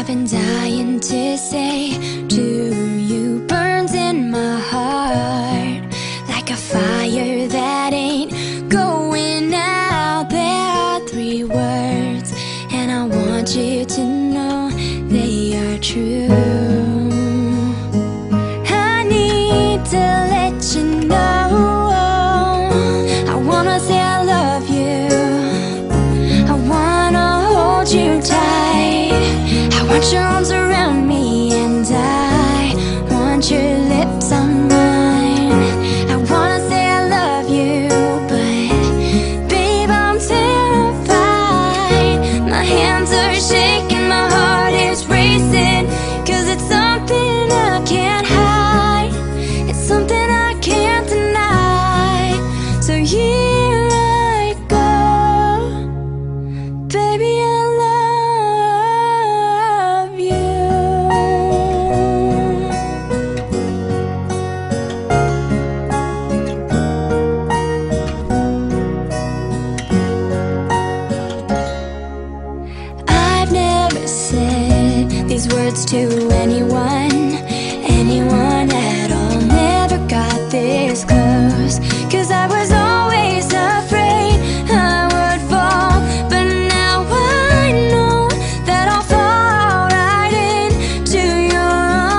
I've been dying to say to you, burns in my heart like a fire that ain't going out. There are three words, and I want you to know they are true. I need to let you know, I wanna say I love you, I wanna hold you tight, I want your arms around me, and I want your lips on mine. I wanna say I love you, but babe, I'm terrified. My hands are shaking, my heart is racing, 'cause it's something I can't hide, it's something I can't deny. So here I go, baby, I love you. I've never said these words to anyone at all. Never got this close, 'cause I was always afraid I would fall. But now I know that I'll fall right into your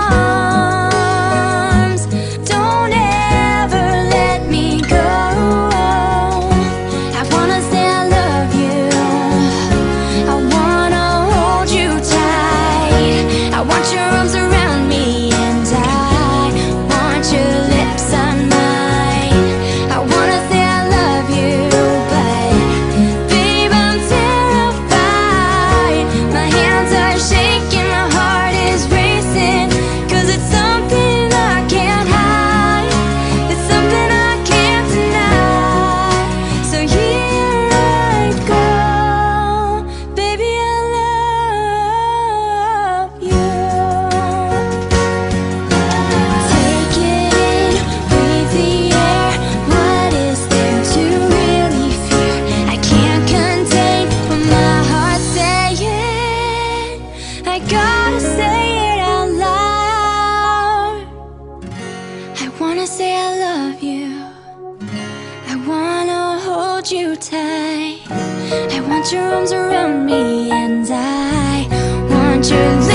arms. Don't ever let me go. I wanna say I love you, I wanna hold you tight, I want your arms around me, and I want your lips on mine. I wanna say I love you, but babe, I'm terrified. My hands are shaking, my heart is racing, 'cause it's something I can't hide, it's something I can't deny. So here I go, baby, I love you. Take it in, breathe the air. What is there to really fear? I can't contain what my heart's saying, I gotta say it out loud. I wanna say I love you, I wanna hold you tight, I want your arms around me, and I want your